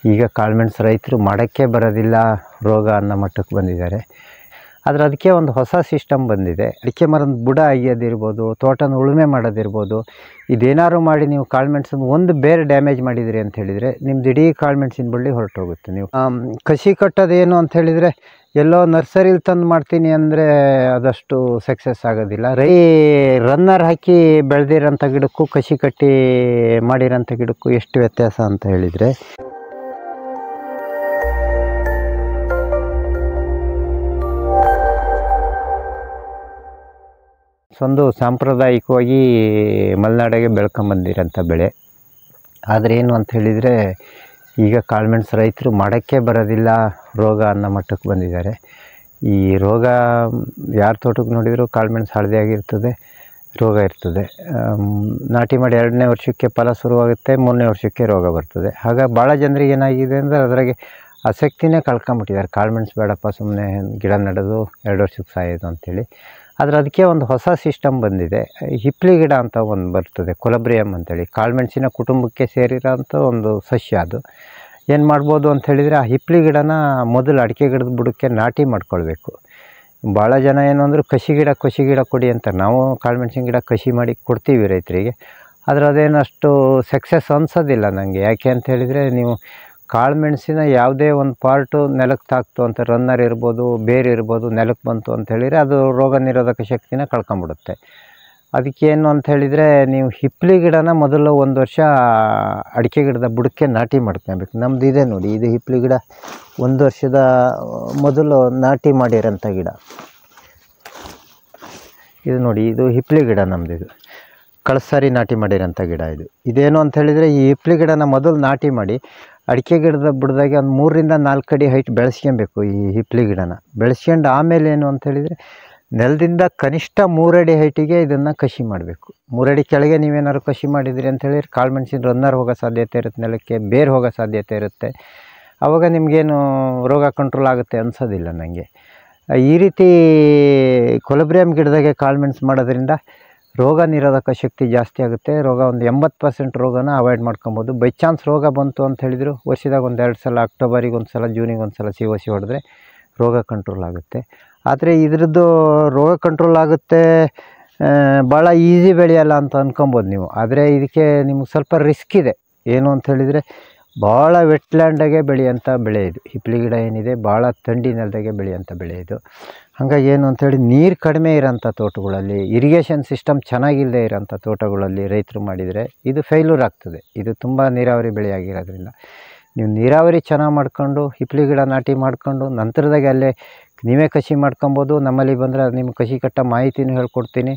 ಈಗ ಕಾಳುಮೆಣಸು ರೈತರು ಮಾಡೋಕ್ಕೆ ಬರೋದಿಲ್ಲ ರೋಗ ಅನ್ನೋ ಮಟ್ಟಕ್ಕೆ ಬಂದಿದ್ದಾರೆ. ಆದರೆ ಅದಕ್ಕೆ ಒಂದು ಹೊಸ ಸಿಸ್ಟಮ್ ಬಂದಿದೆ. ಅಡಿಕೆ ಮರದ ಬುಡ ಅಗಿಯೋದಿರ್ಬೋದು, ತೋಟನ ಉಳುಮೆ ಮಾಡೋದಿರ್ಬೋದು, ಇದೇನಾದ್ರು ಮಾಡಿ ನೀವು ಕಾಳುಮೆಣಸನ್ನು ಒಂದು ಬೇರೆ ಡ್ಯಾಮೇಜ್ ಮಾಡಿದಿರಿ ಅಂತ ಹೇಳಿದರೆ ನಿಮ್ದು ಇಡೀ ಕಾಳುಮೆಣಸಿನ ಬಳ್ಳಿ ಹೊರಟೋಗುತ್ತೆ. ನೀವು ಕಸಿ ಕಟ್ಟೋದೇನು ಅಂತ ಹೇಳಿದರೆ ಎಲ್ಲೋ ನರ್ಸರಿಲಿ ತಂದು ಮಾಡ್ತೀನಿ ಅಂದರೆ ಅದಷ್ಟು ಸಕ್ಸಸ್ ಆಗೋದಿಲ್ಲ. ರನ್ನರ್ ಹಾಕಿ ಬೆಳೆದಿರೋಂಥ ಗಿಡಕ್ಕೂ ಕಸಿ ಕಟ್ಟಿ ಮಾಡಿರೋಂಥ ಗಿಡಕ್ಕೂ ಎಷ್ಟು ವ್ಯತ್ಯಾಸ ಅಂತ ಹೇಳಿದರೆ, ಒಂದು ಸಾಂಪ್ರದಾಯಿಕವಾಗಿ ಮಲೆನಾಡಿಗೆ ಬೆಳ್ಕೊಂಬಂದಿರೋಂಥ ಬೆಳೆ. ಆದರೆ ಏನು ಅಂತ ಹೇಳಿದರೆ ಈಗ ಕಾಳುಮೆಣಸು ರೈತರು ಮಾಡೋಕ್ಕೆ ಬರೋದಿಲ್ಲ ರೋಗ ಅನ್ನೋ ಮಟ್ಟಕ್ಕೆ ಬಂದಿದ್ದಾರೆ. ಈ ರೋಗ ಯಾರ ತೋಟಕ್ಕೆ ನೋಡಿದರೂ ಕಾಳುಮೆಣಸು ಹಳದಿ ಆಗಿರ್ತದೆ, ರೋಗ ಇರ್ತದೆ. ನಾಟಿ ಮಾಡಿ 2ನೇ ವರ್ಷಕ್ಕೆ ಫಲ ಶುರುವಾಗುತ್ತೆ, 3ನೇ ವರ್ಷಕ್ಕೆ ರೋಗ ಬರ್ತದೆ. ಹಾಗಾಗಿ ಭಾಳ ಜನರಿಗೆ ಏನಾಗಿದೆ ಅಂದರೆ ಅದರಾಗೆ ಆಸಕ್ತಿನೇ ಕಳ್ಕೊಂಬಿಟ್ಟಿದ್ದಾರೆ. ಕಾಳುಮೆಣಸು ಬೇಡಪ್ಪ, ಸುಮ್ಮನೆ ಗಿಡ ನೆಡೋದು 2 ವರ್ಷಕ್ಕೆ ಸಾಯೋದು ಅಂಥೇಳಿ. ಆದರೆ ಅದಕ್ಕೆ ಒಂದು ಹೊಸ ಸಿಸ್ಟಮ್ ಬಂದಿದೆ. ಹಿಪ್ಲಿ ಗಿಡ ಅಂತ ಒಂದು ಬರ್ತದೆ, ಕೊಲಬ್ರಿಯಮ್ ಅಂತೇಳಿ, ಕಾಳುಮೆಣಸಿನ ಕುಟುಂಬಕ್ಕೆ ಸೇರಿರೋಂಥ ಒಂದು ಸಸ್ಯ. ಅದು ಏನು ಮಾಡ್ಬೋದು ಅಂತ ಹೇಳಿದರೆ, ಆ ಹಿಪ್ಲಿ ಗಿಡನ ಮೊದಲು ಅಡಿಕೆ ಗಿಡದ ಬುಡಕ್ಕೆ ನಾಟಿ ಮಾಡ್ಕೊಳ್ಬೇಕು. ಭಾಳ ಜನ ಏನು ಅಂದರೂ ಕಸಿ ಗಿಡ ಕೊಡಿ ಅಂತ. ನಾವು ಕಾಳುಮೆಣಸಿನ ಗಿಡ ಕಸಿ ಮಾಡಿ ಕೊಡ್ತೀವಿ ರೈತರಿಗೆ. ಆದರೆ ಅದೇನು ಅಷ್ಟು ಸಕ್ಸಸ್ ಅನಿಸೋದಿಲ್ಲ ನನಗೆ. ಯಾಕೆ ಅಂತ ಹೇಳಿದರೆ, ನೀವು ಕಾಳುಮೆಣಸಿನ ಯಾವುದೇ ಒಂದು ಪಾರ್ಟು ನೆಲಕ್ಕೆ ತಾಕ್ತು ಅಂತ, ರನ್ನರ್ ಇರ್ಬೋದು, ಬೇರು ಇರ್ಬೋದು, ನೆಲಕ್ಕೆ ಬಂತು ಅಂತ ಹೇಳಿದರೆ ಅದು ರೋಗ ನಿರೋಧಕ ಶಕ್ತಿನ ಕಳ್ಕೊಂಬಿಡುತ್ತೆ. ಅದಕ್ಕೇನು ಅಂತ ಹೇಳಿದರೆ, ನೀವು ಹಿಪ್ಲಿ ಗಿಡನ ಮೊದಲು 1 ವರ್ಷ ಅಡಿಕೆ ಗಿಡದ ಬುಡಕ್ಕೆ ನಾಟಿ ಮಾಡ್ಕೊಬೇಕು. ನಮ್ಮದು ಇದೆ ನೋಡಿ, ಇದು ಹಿಪ್ಲಿ ಗಿಡ 1 ವರ್ಷದ ಮೊದಲು ನಾಟಿ ಮಾಡಿರೋಂಥ ಗಿಡ. ಇದು ನೋಡಿ, ಇದು ಹಿಪ್ಲಿ ಗಿಡ ನಮ್ಮದು. ಇದು ಕಳ್ಸಾರಿ ನಾಟಿ ಮಾಡಿರೋಂಥ ಗಿಡ. ಇದೇನು ಅಂತ ಹೇಳಿದರೆ, ಈ ಹಿಪ್ಲಿ ಗಿಡನ ಮೊದಲು ನಾಟಿ ಮಾಡಿ ಅಡಿಕೆ ಗಿಡದ ಬುಡದಾಗೆ ಒಂದು 3 ರಿಂದ 4 ಅಡಿ ಹೈಟ್ ಬೆಳೆಸ್ಕೊಬೇಕು. ಈ ಹಿಪ್ಲಿ ಗಿಡನ ಬೆಳೆಸ್ಕೊಂಡು ಆಮೇಲೆ ಏನು ಅಂತ ಹೇಳಿದರೆ, ನೆಲದಿಂದ ಕನಿಷ್ಠ 3 ಅಡಿ ಹೈಟಿಗೆ ಇದನ್ನು ಕಸಿ ಮಾಡಬೇಕು. 3 ಅಡಿ ಕೆಳಗೆ ನೀವೇನಾದ್ರು ಕಸಿ ಮಾಡಿದಿರಿ ಅಂತ ಹೇಳಿದ್ರೆ ಕಾಳುಮೆಣಸಿನ ರನ್ನರ್ ಹೋಗೋ ಸಾಧ್ಯತೆ ಇರುತ್ತೆ, ನೆಲಕ್ಕೆ ಬೇರು ಹೋಗೋ ಸಾಧ್ಯತೆ ಇರುತ್ತೆ. ಆವಾಗ ನಿಮಗೇನು ರೋಗ ಕಂಟ್ರೋಲ್ ಆಗುತ್ತೆ ಅನಿಸೋದಿಲ್ಲ ನನಗೆ. ಈ ರೀತಿ ಕೊಲಬ್ರಿಯಮ್ ಗಿಡದಾಗೆ ಕಾಳುಮೆಣಸು ಮಾಡೋದ್ರಿಂದ ರೋಗ ನಿರೋಧಕ ಶಕ್ತಿ ಜಾಸ್ತಿ ಆಗುತ್ತೆ. ರೋಗ ಒಂದು 80% ರೋಗನ ಅವಾಯ್ಡ್ ಮಾಡ್ಕೊಬೋದು. ಬೈ ಚಾನ್ಸ್ ರೋಗ ಬಂತು ಅಂತ ಹೇಳಿದ್ರು ವರ್ಷದಾಗ 1-2 ಸಲ, ಅಕ್ಟೋಬರಿಗೆ 1 ಸಲ, ಜೂನಿಗೆ 1 ಸಲ ಸಿ ಹೊಡೆದ್ರೆ ರೋಗ ಕಂಟ್ರೋಲ್ ಆಗುತ್ತೆ. ಆದರೆ ಇದರದ್ದು ರೋಗ ಕಂಟ್ರೋಲ್ ಆಗುತ್ತೆ, ಭಾಳ ಈಸಿ ಬೆಳೆಯಲ್ಲ ಅಂತ ಅಂದ್ಕೊಬೋದು ನೀವು. ಆದರೆ ಇದಕ್ಕೆ ನಿಮ್ಗೆ ಸ್ವಲ್ಪ ರಿಸ್ಕ್ ಇದೆ. ಏನು ಅಂತ ಹೇಳಿದರೆ, ಭಾಳ ವೆಟ್ಲ್ಯಾಂಡಾಗೆ ಬೆಳೆಯೋಂಥ ಬೆಳೆ ಇದು. ಹಿಪ್ಲಿ ಗಿಡ ಏನಿದೆ ಭಾಳ ಥಂಡಿ ನೆಲದಾಗೆ ಬೆಳೆಯೋಂಥ ಬೆಳೆ ಇದು. ಹಾಗಾಗಿ ಏನು ಅಂಥೇಳಿ, ನೀರು ಕಡಿಮೆ ಇರೋಂಥ ತೋಟಗಳಲ್ಲಿ, ಇರಿಗೇಷನ್ ಸಿಸ್ಟಮ್ ಚೆನ್ನಾಗಿಲ್ಲದೆ ಇರೋಂಥ ತೋಟಗಳಲ್ಲಿ ರೈತರು ಮಾಡಿದರೆ ಇದು ಫೇಲ್ಯೂರ್ ಆಗ್ತದೆ. ಇದು ತುಂಬ ನೀರಾವರಿ ಬೆಳೆ ಆಗಿರೋದ್ರಿಂದ ನೀವು ನೀರಾವರಿ ಚೆನ್ನಾಗಿ ಮಾಡ್ಕೊಂಡು ಹಿಪ್ಲಿ ಗಿಡ ನಾಟಿ ಮಾಡ್ಕೊಂಡು ನಂತರದಾಗೆ ಅಲ್ಲೇ ನೀವೇ ಕಸಿ ಮಾಡ್ಕೊಬೋದು. ನಮ್ಮಲ್ಲಿ ಬಂದರೆ ನಿಮ್ಗೆ ಕಸಿ ಕಟ್ಟೋ ಮಾಹಿತಿನೂ ಹೇಳ್ಕೊಡ್ತೀನಿ.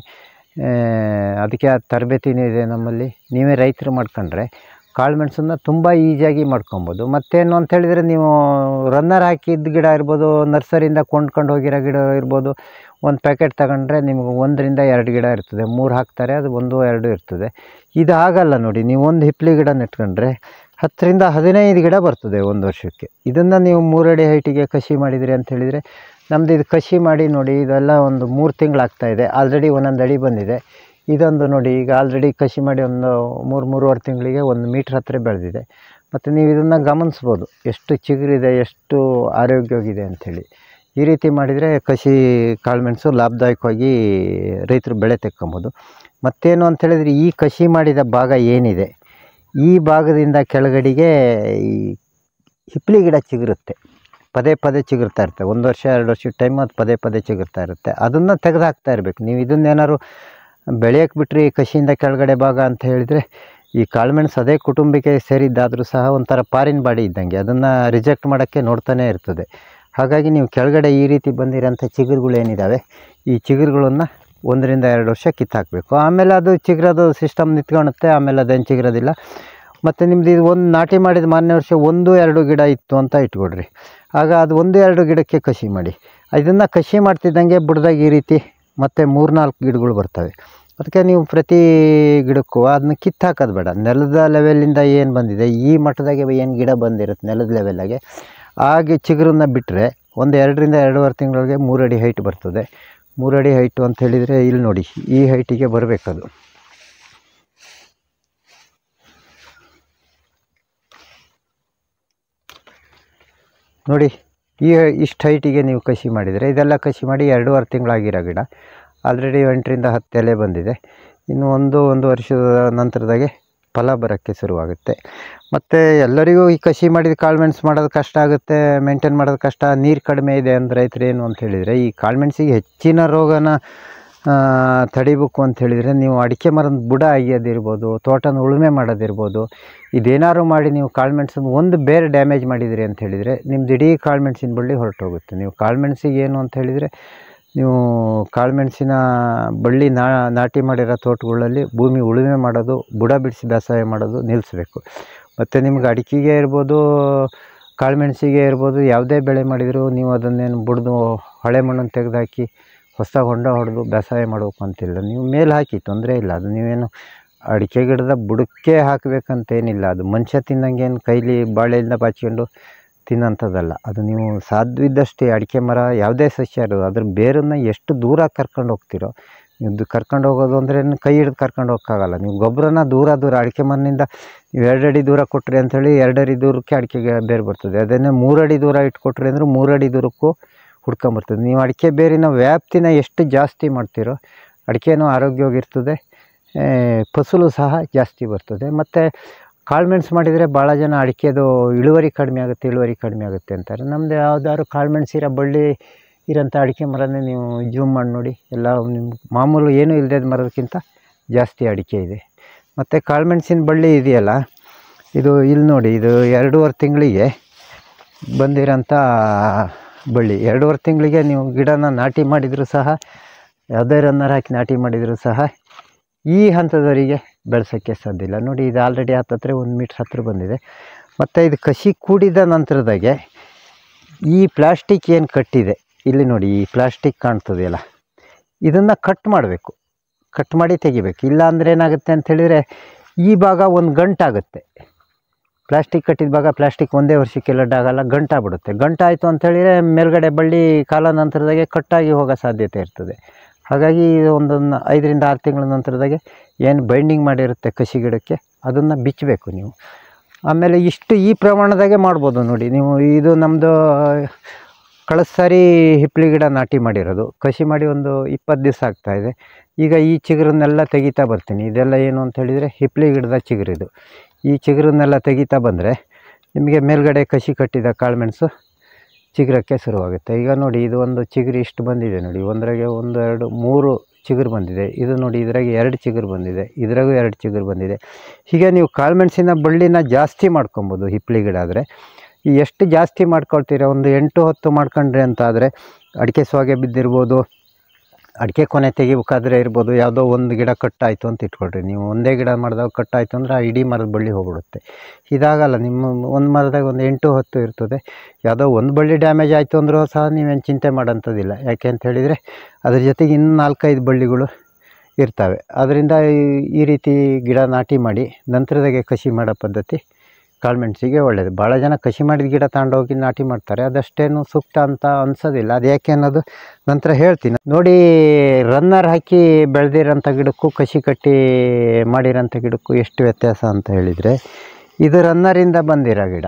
ಅದಕ್ಕೆ ಆ ತರಬೇತಿನೂ ಇದೆ ನಮ್ಮಲ್ಲಿ. ನೀವೇ ರೈತರು ಮಾಡ್ಕೊಂಡ್ರೆ ಕಾಳುಮೆಣಸನ್ನು ತುಂಬ ಈಸಿಯಾಗಿ ಮಾಡ್ಕೊಬೋದು. ಮತ್ತೇನು ಅಂತ ಹೇಳಿದರೆ, ನೀವು ರನ್ನರ್ ಹಾಕಿದ ಗಿಡ ಇರ್ಬೋದು, ನರ್ಸರಿಯಿಂದ ಕೊಂಡ್ಕೊಂಡು ಹೋಗಿರೋ ಗಿಡ ಇರ್ಬೋದು, ಒಂದು ಪ್ಯಾಕೆಟ್ ತಗೊಂಡ್ರೆ ನಿಮ್ಗೆ 1 ರಿಂದ 2 ಗಿಡ ಇರ್ತದೆ. 3 ಹಾಕ್ತಾರೆ, ಅದು 1-2 ಇರ್ತದೆ. ಇದು ಆಗಲ್ಲ ನೋಡಿ. ನೀವು ಒಂದು ಹಿಪ್ಲಿ ಗಿಡ ನೆಟ್ಕೊಂಡ್ರೆ 10 ರಿಂದ 15 ಗಿಡ ಬರ್ತದೆ 1 ವರ್ಷಕ್ಕೆ. ಇದನ್ನು ನೀವು 3 ಅಡಿ ಹೈಟಿಗೆ ಕಸಿ ಮಾಡಿದಿರಿ ಅಂತ ಹೇಳಿದರೆ, ನಮ್ಮದು ಇದು ಕಸಿ ಮಾಡಿ ನೋಡಿ, ಇದೆಲ್ಲ ಒಂದು 3 ತಿಂಗಳಾಗ್ತಾಯಿದೆ. ಆಲ್ರೆಡಿ 1 ಅಡಿ ಬಂದಿದೆ. ಇದೊಂದು ನೋಡಿ, ಈಗ ಆಲ್ರೆಡಿ ಕಸಿ ಮಾಡಿ ಒಂದು 3-3.5 ತಿಂಗಳಿಗೆ 1 ಮೀಟ್ರ್ ಹತ್ತಿರ ಬೆಳೆದಿದೆ. ಮತ್ತು ನೀವು ಇದನ್ನು ಗಮನಿಸ್ಬೋದು, ಎಷ್ಟು ಚಿಗುರಿದೆ, ಎಷ್ಟು ಆರೋಗ್ಯವಾಗಿದೆ ಅಂಥೇಳಿ. ಈ ರೀತಿ ಮಾಡಿದರೆ ಕಸಿ ಕಾಳುಮೆಣಸು ಲಾಭದಾಯಕವಾಗಿ ರೈತರು ಬೆಳೆ ತೆಕ್ಕೊಬೋದು. ಮತ್ತೇನು ಅಂತ ಹೇಳಿದರೆ, ಈ ಕಸಿ ಮಾಡಿದ ಭಾಗ ಏನಿದೆ, ಈ ಭಾಗದಿಂದ ಕೆಳಗಡೆಗೆ ಈ ಹಿಪ್ಲಿ ಗಿಡ ಚಿಗುರುತ್ತೆ. ಪದೇ ಚಿಗುರ್ತಾ ಇರುತ್ತೆ. 1 ವರ್ಷ 2 ವರ್ಷದ ಟೈಮ್ ಅದು ಪದೇ ಚಿಗುರ್ತಾ ಇರುತ್ತೆ. ಅದನ್ನು ತೆಗೆದು ಹಾಕ್ತಾ ಇರಬೇಕು. ನೀವು ಇದನ್ನೇನಾದ್ರು ಬೆಳೆಯೋಕ್ಕೆ ಬಿಟ್ಟರೆ ಈ ಕಸಿಯಿಂದ ಕೆಳಗಡೆ ಭಾಗ ಅಂತ ಹೇಳಿದರೆ, ಈ ಕಾಳುಮೆಣಸು ಅದೇ ಕುಟುಂಬಕ್ಕೆ ಸೇರಿದ್ದಾದರೂ ಸಹ ಒಂಥರ ಪಾರಿನ್ ಬಾಡಿ ಇದ್ದಂಗೆ, ಅದನ್ನು ರಿಜೆಕ್ಟ್ ಮಾಡೋಕ್ಕೆ ನೋಡ್ತಾನೆ ಇರ್ತದೆ. ಹಾಗಾಗಿ ನೀವು ಕೆಳಗಡೆ ಈ ರೀತಿ ಬಂದಿರೋಂಥ ಚಿಗುರುಗಳೇನಿದ್ದಾವೆ, ಈ ಚಿಗುರುಗಳನ್ನು 1 ರಿಂದ 2 ವರ್ಷ ಕಿತ್ತಾಕಬೇಕು. ಆಮೇಲೆ ಅದು ಚಿಗುರೋದು ಸಿಸ್ಟಮ್ ನಿಂತ್ಕೊಳುತ್ತೆ. ಆಮೇಲೆ ಅದೇನು ಚಿಗುರೋದಿಲ್ಲ. ಮತ್ತು ನಿಮ್ಮದು ಇದು ಒಂದು ನಾಟಿ ಮಾಡಿದ ಮಾರನೇ ವರ್ಷ 1-2 ಗಿಡ ಇತ್ತು ಅಂತ ಇಟ್ಕೊಡ್ರಿ. ಆಗ ಅದು 1-2 ಗಿಡಕ್ಕೆ ಕಸಿ ಮಾಡಿ. ಇದನ್ನು ಕಸಿ ಮಾಡ್ತಿದ್ದಂಗೆ ಬುಡದಾಗ ಈ ರೀತಿ ಮತ್ತು 3-4 ಗಿಡಗಳು ಬರ್ತವೆ. ಅದಕ್ಕೆ ನೀವು ಪ್ರತಿ ಗಿಡಕ್ಕೂ ಅದನ್ನ ಕಿತ್ತಾಕೋದು ಬೇಡ. ನೆಲದ ಲೆವೆಲಿಂದ ಏನು ಬಂದಿದೆ, ಈ ಮಟ್ಟದಾಗೆ ಏನು ಗಿಡ ಬಂದಿರುತ್ತೆ ನೆಲದ ಲೆವೆಲ್ಲಾಗೆ, ಹಾಗೆ ಚಿಗುರನ್ನ ಬಿಟ್ಟರೆ ಒಂದು 2 ರಿಂದ 2.5 ತಿಂಗಳಿಗೆ 3 ಅಡಿ ಹೈಟ್ ಬರ್ತದೆ. 3 ಅಡಿ ಹೈಟು ಅಂತ ಹೇಳಿದರೆ, ಇಲ್ಲಿ ನೋಡಿ, ಈ ಹೈಟಿಗೆ ಬರಬೇಕದು. ನೋಡಿ ಇಷ್ಟು ಹೈಟಿಗೆ ನೀವು ಕಸಿ ಮಾಡಿದರೆ, ಇದೆಲ್ಲ ಕಸಿ ಮಾಡಿ 2.5 ತಿಂಗಳಾಗಿರೋ ಗಿಡ. ಆಲ್ರೆಡಿ 8ರಿಂದ 10 ಎಲೆ ಬಂದಿದೆ. ಇನ್ನು ಒಂದು ವರ್ಷದ ನಂತರದಾಗೆ ಫಲ ಬರೋಕ್ಕೆ ಶುರುವಾಗುತ್ತೆ. ಮತ್ತು ಎಲ್ಲರಿಗೂ ಈ ಕಸಿ ಮಾಡಿದ ಕಾಳುಮೆಣಸು ಮಾಡೋದು ಕಷ್ಟ ಆಗುತ್ತೆ, ಮೇಂಟೈನ್ ಮಾಡೋದು ಕಷ್ಟ. ನೀರು ಕಡಿಮೆ ಇದೆ ಅಂದರೆ ರೈತರು ಏನು ಅಂತ ಹೇಳಿದರೆ, ಈ ಕಾಳುಮೆಣಸಿಗೆ ಹೆಚ್ಚಿನ ರೋಗನ ತಡಿಬೇಕು ಅಂತ ಹೇಳಿದರೆ ನೀವು ಅಡಿಕೆ ಮರದ ಬುಡ ಅಗಿಯೋದಿರ್ಬೋದು, ತೋಟನ ಉಳುಮೆ ಮಾಡೋದಿರ್ಬೋದು, ಇದೇನಾದ್ರು ಮಾಡಿ ನೀವು ಕಾಳುಮೆಣಸನ್ನು ಒಂದು ಬೇರೆ ಡ್ಯಾಮೇಜ್ ಮಾಡಿದಿರಿ ಅಂತ ಹೇಳಿದರೆ ನಿಮ್ದು ಇಡೀ ಕಾಳುಮೆಣಸಿನ ಬಳ್ಳಿ ಹೊರಟೋಗುತ್ತೆ. ನೀವು ಕಾಳುಮೆಣಸಿಗೆ ಏನು ಅಂತ ಹೇಳಿದರೆ, ನೀವು ಕಾಳುಮೆಣಸಿನ ಬಳ್ಳಿ ನಾಟಿ ಮಾಡಿರೋ ತೋಟಗಳಲ್ಲಿ ಭೂಮಿ ಉಳುಮೆ ಮಾಡೋದು, ಬುಡ ಬಿಡಿಸಿ ಬೇಸಾಯ ಮಾಡೋದು ನಿಲ್ಲಿಸ್ಬೇಕು. ಮತ್ತು ನಿಮ್ಗೆ ಅಡಿಕೆಗೆ ಇರ್ಬೋದು, ಕಾಳುಮೆಣಸಿಗೆ ಇರ್ಬೋದು, ಯಾವುದೇ ಬೆಳೆ ಮಾಡಿದರೂ ನೀವು ಅದನ್ನೇನು ಬುಡ್ದು ಹಳೆ ಮಣ್ಣನ್ನು ತೆಗೆದುಹಾಕಿ ಹೊಸ ಹೊಂಡ ಹೊಡೆದು ಬೇಸಾಯ ಮಾಡಬೇಕು ಅಂತಿಲ್ಲ. ನೀವು ಮೇಲೆ ಹಾಕಿ ತೊಂದರೆ ಇಲ್ಲ. ಅದು ನೀವೇನು ಅಡಿಕೆ ಗಿಡದ ಬುಡಕ್ಕೆ ಹಾಕಬೇಕಂತೇನಿಲ್ಲ. ಅದು ಮನುಷ್ಯ ತಿನ್ನಂಗೇನು ಕೈಲಿ ಬಾಳೆಯಿಂದ ಬಾಚ್ಕೊಂಡು ತಿನ್ನೋಂಥದ್ದಲ್ಲ. ಅದು ನೀವು ಸಾಧ್ಯವಿದ್ದಷ್ಟೇ ಅಡಿಕೆ ಮರ ಯಾವುದೇ ಸಸ್ಯ ಇರೋದು ಅದ್ರ ಬೇರನ್ನು ಎಷ್ಟು ದೂರ ಕರ್ಕೊಂಡು ಹೋಗ್ತಿರೋ, ನೀವು ಕರ್ಕೊಂಡು ಹೋಗೋದು ಅಂದರೆ ಕೈ ಹಿಡಿದು ಕರ್ಕೊಂಡು ಹೋಗೋಕ್ಕಾಗಲ್ಲ. ನೀವು ಗೊಬ್ಬರನ ದೂರ ಅಡಿಕೆ ಮರನಿಂದ ನೀವು 2 ಅಡಿ ದೂರ ಕೊಟ್ರಿ ಅಂಥೇಳಿ 2 ಅಡಿ ದೂರಕ್ಕೆ ಅಡಿಕೆಗೆ ಬೇರೆ ಬರ್ತದೆ. ಅದನ್ನೇ 3 ಅಡಿ ದೂರ ಇಟ್ಕೊಟ್ರಿ ಅಂದರೆ 3 ಅಡಿ ದೂರಕ್ಕೂ ಹುಡ್ಕೊಂಬರ್ತದೆ. ನೀವು ಅಡಿಕೆ ಬೇರಿನ ವ್ಯಾಪ್ತಿನ ಎಷ್ಟು ಜಾಸ್ತಿ ಮಾಡ್ತೀರೋ ಅಡಿಕೆನೂ ಆರೋಗ್ಯವಾಗಿರ್ತದೆ, ಫಸಲು ಸಹ ಜಾಸ್ತಿ ಬರ್ತದೆ. ಮತ್ತು ಕಾಳುಮೆಣಸು ಮಾಡಿದರೆ ಭಾಳ ಜನ ಅಡಿಕೆದು ಇಳುವರಿ ಕಡಿಮೆ ಆಗುತ್ತೆ ಅಂತಾರೆ. ನಮ್ಮದು ಯಾವ್ದಾದ್ರು ಕಾಳುಮೆಣಸಿರೋ ಬಳ್ಳಿ ಇರೋಂಥ ಅಡಿಕೆ ಮರನೇ ನೀವು ಜೂಮ್ ಮಾಡಿ ನೋಡಿ, ಎಲ್ಲ ನಿಮ್ಮ ಮಾಮೂಲು ಏನೂ ಇಲ್ಲದ ಮರದಕ್ಕಿಂತ ಜಾಸ್ತಿ ಅಡಿಕೆ ಇದೆ. ಮತ್ತು ಕಾಳುಮೆಣಸಿನ ಬಳ್ಳಿ ಇದೆಯಲ್ಲ, ಇದು ಇಲ್ಲಿ ನೋಡಿ, ಇದು 2.5 ತಿಂಗಳಿಗೆ ಬಂದಿರೋಂಥ ಬಳ್ಳಿ. 2.5 ತಿಂಗಳಿಗೆ ನೀವು ಗಿಡನ ನಾಟಿ ಮಾಡಿದರೂ ಸಹ, ಯಾವುದೇ ರನ್ನರ್ ಹಾಕಿ ನಾಟಿ ಮಾಡಿದರೂ ಸಹ ಈ ಹಂತದವರಿಗೆ ಬೆಳೆಸೋಕ್ಕೆ ಸಾಧ್ಯ ಇಲ್ಲ. ನೋಡಿ, ಇದು ಆಲ್ರೆಡಿ ಹತ್ತತ್ರ 1 ಮೀಟ್ರ್ ಹತ್ತಿರ ಬಂದಿದೆ. ಮತ್ತು ಇದು ಕಸಿ ಕೂಡಿದ ನಂತರದಾಗೆ ಈ ಪ್ಲಾಸ್ಟಿಕ್ ಏನು ಕಟ್ಟಿದೆ ಇಲ್ಲಿ ನೋಡಿ, ಈ ಪ್ಲಾಸ್ಟಿಕ್ ಕಾಣ್ತದೆಯಲ್ಲ, ಇದನ್ನು ಕಟ್ ಮಾಡಬೇಕು, ಕಟ್ ಮಾಡಿ ತೆಗಿಬೇಕು. ಇಲ್ಲ ಅಂದರೆ ಏನಾಗುತ್ತೆ ಅಂಥೇಳಿದರೆ ಈ ಭಾಗ ಒಂದು ಗಂಟಾಗುತ್ತೆ. ಪ್ಲಾಸ್ಟಿಕ್ ಕಟ್ಟಿದ ಭಾಗ ಪ್ಲಾಸ್ಟಿಕ್ ಒಂದೇ ವರ್ಷಕ್ಕೆ ಲಡ್ಡಾಗಲ್ಲ, ಗಂಟಾಗ್ಬಿಡುತ್ತೆ. ಗಂಟಾಯಿತು ಅಂಥೇಳಿದರೆ ಮೇಲ್ಗಡೆ ಬಳ್ಳಿ ಕಾಲ ನಂತರದಾಗೆ ಕಟ್ಟಾಗಿ ಹೋಗೋ ಸಾಧ್ಯತೆ ಇರ್ತದೆ. ಹಾಗಾಗಿ ಒಂದು 5ರಿಂದ 6 ತಿಂಗಳ ನಂತರದಾಗೆ ಏನು ಬೈಂಡಿಂಗ್ ಮಾಡಿರುತ್ತೆ ಕಸಿ ಗಿಡಕ್ಕೆ ಅದನ್ನು ಬಿಚ್ಚಬೇಕು ನೀವು. ಆಮೇಲೆ ಈ ಪ್ರಮಾಣದಾಗೆ ಮಾಡ್ಬೋದು ನೋಡಿ ನೀವು. ಇದು ನಮ್ಮದು ಕಳೆದ ಸಾರಿ ಹಿಪ್ಪಲಿ ಗಿಡ ನಾಟಿ ಮಾಡಿರೋದು, ಕಸಿ ಮಾಡಿ ಒಂದು 20 ದಿವಸ ಆಗ್ತಾಯಿದೆ. ಈಗ ಈ ಚಿಗುರನ್ನೆಲ್ಲ ತೆಗಿತಾ ಬರ್ತೀನಿ. ಇದೆಲ್ಲ ಏನು ಅಂತ ಹೇಳಿದರೆ ಹಿಪ್ಪಲಿ ಗಿಡದ ಚಿಗುರಿದು. ಈ ಚಿಗುರನ್ನೆಲ್ಲ ತೆಗಿತಾ ಬಂದರೆ ನಿಮಗೆ ಮೇಲ್ಗಡೆ ಕಸಿ ಕಟ್ಟಿದ ಕಾಳುಮೆಣಸು ಚಿಗುರಕ್ಕೆ ಶುರುವಾಗುತ್ತೆ. ಈಗ ನೋಡಿ, ಇದು ಒಂದು ಚಿಗುರು ಇಷ್ಟು ಬಂದಿದೆ ನೋಡಿ, ಒಂದರಾಗೆ 1 2 3 ಚಿಗುರು ಬಂದಿದೆ. ಇದು ನೋಡಿ, ಇದರಾಗೆ 2 ಚಿಗುರು ಬಂದಿದೆ, ಇದ್ರಾಗೂ 2 ಚಿಗುರು ಬಂದಿದೆ. ಹೀಗೆ ನೀವು ಕಾಳುಮೆಣಸಿನ ಬಳ್ಳಿನ ಜಾಸ್ತಿ ಮಾಡ್ಕೊಬೋದು. ಹಿಪ್ಪಲಿ ಗಿಡ ಆದರೆ ಎಷ್ಟು ಜಾಸ್ತಿ ಮಾಡ್ಕೊಳ್ತೀರ, ಒಂದು 8-10 ಮಾಡ್ಕೊಂಡ್ರಿ ಅಂತ ಆದರೆ ಅಡಿಕೆ ಸೋಗೆ ಬಿದ್ದಿರ್ಬೋದು, ಅಡಿಕೆ ಕೊನೆ ತೆಗಿಬೇಕಾದ್ರೆ ಇರ್ಬೋದು, ಯಾವುದೋ ಒಂದು ಗಿಡ ಕಟ್ಟಾಯಿತು ಅಂತ ಇಟ್ಕೊಳ್ರಿ. ನೀವು ಒಂದೇ ಗಿಡ ಮಾಡಿದಾಗ ಕಟ್ಟಾಯಿತು ಅಂದರೆ ಆ ಇಡೀ ಮರದ ಬಳ್ಳಿ ಹೋಗ್ಬಿಡುತ್ತೆ. ಇದಾಗಲ್ಲ, ನಿಮ್ಮ ಒಂದು ಮರದಾಗ ಒಂದು 8-10 ಇರ್ತದೆ. ಯಾವುದೋ ಒಂದು ಬಳ್ಳಿ ಡ್ಯಾಮೇಜ್ ಆಯಿತು ಅಂದರೂ ಸಹ ನೀವೇನು ಚಿಂತೆ ಮಾಡೋಂಥದ್ದಿಲ್ಲ. ಯಾಕೆ ಅಂತ ಹೇಳಿದರೆ ಅದ್ರ ಜೊತೆಗೆ ಇನ್ನು 4-5 ಬಳ್ಳಿಗಳು ಇರ್ತವೆ. ಅದರಿಂದ ಈ ರೀತಿ ಗಿಡ ನಾಟಿ ಮಾಡಿ ನಂತರದಾಗೆ ಕಸಿ ಮಾಡೋ ಪದ್ಧತಿ ಕಾಳುಮೆಣಸಿಗೆ ಒಳ್ಳೆಯದು. ಭಾಳ ಜನ ಕಸಿ ಮಾಡಿದ ಗಿಡ ತಗೊಂಡೋಗಿ ನಾಟಿ ಮಾಡ್ತಾರೆ, ಅದಷ್ಟೇನು ಸೂಕ್ತ ಅಂತ ಅನಿಸೋದಿಲ್ಲ. ಅದು ಯಾಕೆ ಅನ್ನೋದು ನಂತರ ಹೇಳ್ತೀನಿ. ನೋಡಿ, ರನ್ನರ್ ಹಾಕಿ ಬೆಳೆದಿರೋಂಥ ಗಿಡಕ್ಕೂ ಕಸಿ ಕಟ್ಟಿ ಮಾಡಿರೋಂಥ ಗಿಡಕ್ಕೂ ಎಷ್ಟು ವ್ಯತ್ಯಾಸ ಅಂತ ಹೇಳಿದರೆ, ಇದು ರನ್ನರಿಂದ ಬಂದಿರೋ ಗಿಡ,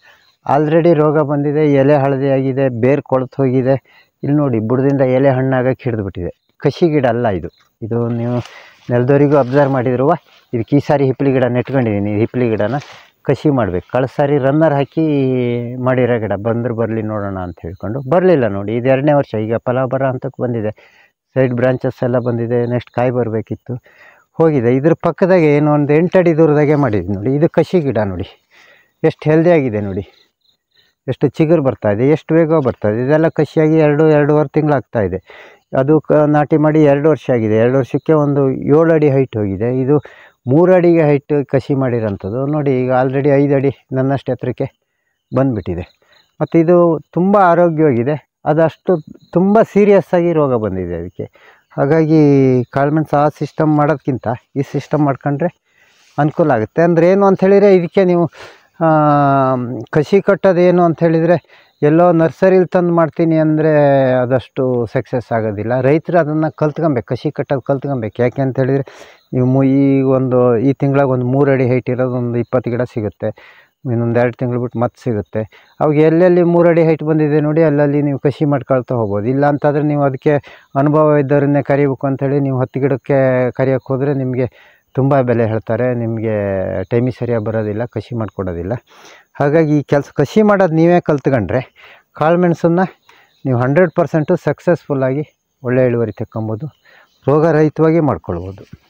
ಆಲ್ರೆಡಿ ರೋಗ ಬಂದಿದೆ, ಎಲೆ ಹಳದಿ ಆಗಿದೆ, ಬೇರು ಕೊಳೆತು ಹೋಗಿದೆ. ಇಲ್ಲಿ ನೋಡಿ, ಬುಡದಿಂದ ಎಲೆ ಹಣ್ಣಾಗಕ್ಕೆ ಹಿಡಿದುಬಿಟ್ಟಿದೆ. ಕಸಿ ಗಿಡ ಅಲ್ಲ ಇದು. ಇದು ನೀವು ನೆಲದವರಿಗೂ ಅಬ್ಸರ್ವ್ ಮಾಡಿದ್ರು. ಇದಕ್ಕೆ ಈ ಸಾರಿ ಹಿಪ್ಪಲಿ ಗಿಡ ನೆಟ್ಕೊಂಡಿದ್ದೀನಿ. ಹಿಪ್ಪಲಿ ಗಿಡನ ಕಸಿ ಮಾಡಬೇಕು. ಕಳೆದ ಸಾರಿ ರನ್ನರ್ ಹಾಕಿ ಮಾಡಿರೋ ಗಿಡ, ಬಂದ್ರೆ ಬರಲಿ ನೋಡೋಣ ಅಂತ ಹೇಳ್ಕೊಂಡು ಬರಲಿಲ್ಲ. ನೋಡಿ, ಇದು 2ನೇ ವರ್ಷ. ಈಗ ಫಲ ಬರೋ ಹಂತಕ್ಕೆ ಬಂದಿದೆ, ಸೈಡ್ ಬ್ರಾಂಚಸ್ ಎಲ್ಲ ಬಂದಿದೆ. ನೆಕ್ಸ್ಟ್ ಕಾಯಿ ಬರಬೇಕಿತ್ತು, ಹೋಗಿದೆ. ಇದ್ರ ಪಕ್ಕದಾಗೆ ಏನು ಒಂದು 8 ಅಡಿ ದೂರದಾಗೆ ಮಾಡಿದ್ವಿ ನೋಡಿ. ಇದು ಕಸಿ ಗಿಡ ನೋಡಿ, ಎಷ್ಟು ಹೆಲ್ದಿಯಾಗಿದೆ ನೋಡಿ, ಎಷ್ಟು ಚಿಗುರು ಬರ್ತಾಯಿದೆ, ಎಷ್ಟು ವೇಗ ಬರ್ತಾಯಿದೆ. ಇದೆಲ್ಲ ಕಸಿಯಾಗಿ 2-2.5 ತಿಂಗಳಾಗ್ತಾಯಿದೆ. ಅದು ನಾಟಿ ಮಾಡಿ 2 ವರ್ಷ ಆಗಿದೆ. 2 ವರ್ಷಕ್ಕೆ ಒಂದು 7 ಅಡಿ ಹೈಟ್ ಹೋಗಿದೆ. ಇದು 3 ಅಡಿಗೆ ಹೈಟ್ ಕಸಿ ಮಾಡಿರೋಂಥದ್ದು ನೋಡಿ. ಈಗ ಆಲ್ರೆಡಿ 5 ಅಡಿ ನನ್ನಷ್ಟು ಎತ್ತರಕ್ಕೆ ಬಂದುಬಿಟ್ಟಿದೆ. ಮತ್ತು ಇದು ತುಂಬ ಆರೋಗ್ಯವಾಗಿದೆ. ಅದಷ್ಟು ತುಂಬ ಸೀರಿಯಸ್ಸಾಗಿ ರೋಗ ಬಂದಿದೆ ಅದಕ್ಕೆ. ಹಾಗಾಗಿ ಕಾಳುಮೆಣಸು ಆ ಸಿಸ್ಟಮ್ ಮಾಡೋದಕ್ಕಿಂತ ಈ ಸಿಸ್ಟಮ್ ಮಾಡ್ಕೊಂಡ್ರೆ ಅನುಕೂಲ ಆಗುತ್ತೆ. ಅಂದರೆ ಏನು ಅಂಥೇಳಿದರೆ, ಇದಕ್ಕೆ ನೀವು ಕಸಿ ಕಟ್ಟೋದೇನು ಅಂಥೇಳಿದರೆ ಎಲ್ಲೋ ನರ್ಸರಿಲಿ ತಂದು ಮಾಡ್ತೀನಿ ಅಂದರೆ ಅದಷ್ಟು ಸಕ್ಸಸ್ ಆಗೋದಿಲ್ಲ. ರೈತರು ಅದನ್ನು ಕಲ್ತ್ಕೊಬೇಕು, ಕಸಿ ಕಟ್ಟೋದು ಕಲ್ತ್ಕೊಬೇಕು. ಯಾಕೆ ಅಂತೇಳಿದರೆ ನೀವು ಈ ತಿಂಗಳಾಗ ಒಂದು 3 ಅಡಿ ಹೈಟ್ ಇರೋದು ಒಂದು 20 ಗಿಡ ಸಿಗುತ್ತೆ. ಇನ್ನೊಂದು 2 ತಿಂಗಳು ಬಿಟ್ಟು ಮತ್ತೆ ಸಿಗುತ್ತೆ. ಅವಾಗ ಎಲ್ಲೆಲ್ಲಿ 3 ಅಡಿ ಹೈಟ್ ಬಂದಿದೆ ನೋಡಿ ಅಲ್ಲಲ್ಲಿ ನೀವು ಕಸಿ ಮಾಡ್ಕೊಳ್ತಾ ಹೋಗ್ಬೋದು. ಇಲ್ಲ ಅಂತಂದರೆ ನೀವು ಅದಕ್ಕೆ ಅನುಭವ ಇದ್ದವರನ್ನೇ ಕರಿಬೇಕು ಅಂಥೇಳಿ ನೀವು 10 ಗಿಡಕ್ಕೆ ಕರಿಯೋಕ್ಕೆ ಹೋದರೆ ನಿಮಗೆ ತುಂಬ ಬೆಲೆ ಹೇಳ್ತಾರೆ, ನಿಮಗೆ ಟೈಮಿಗೆ ಸರಿಯಾಗಿ ಬರೋದಿಲ್ಲ, ಕಸಿ ಮಾಡಿಕೊಡೋದಿಲ್ಲ. ಹಾಗಾಗಿ ಈ ಕಸಿ ಮಾಡೋದು ನೀವೇ ಕಲ್ತ್ಕೊಂಡ್ರೆ ಕಾಳುಮೆಣಸನ್ನು ನೀವು 100% ಸಕ್ಸಸ್ಫುಲ್ಲಾಗಿ ಒಳ್ಳೆ ಇಳುವರಿ ತಗೊಬೋದು, ರೋಗರಹಿತವಾಗಿ ಮಾಡ್ಕೊಳ್ಬೋದು.